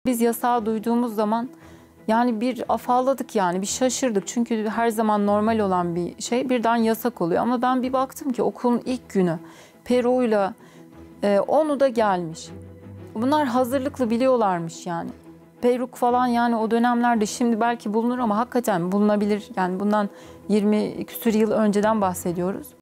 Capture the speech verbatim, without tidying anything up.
Biz yasağı duyduğumuz zaman yani bir afalladık, yani bir şaşırdık. Çünkü her zaman normal olan bir şey birden yasak oluyor. Ama ben bir baktım ki okulun ilk günü Peru'yla e, onu da gelmiş. Bunlar hazırlıklı biliyorlarmış yani. Peruk falan, yani o dönemlerde şimdi belki bulunur ama hakikaten bulunabilir. Yani bundan yirmi küsur yıl önceden bahsediyoruz.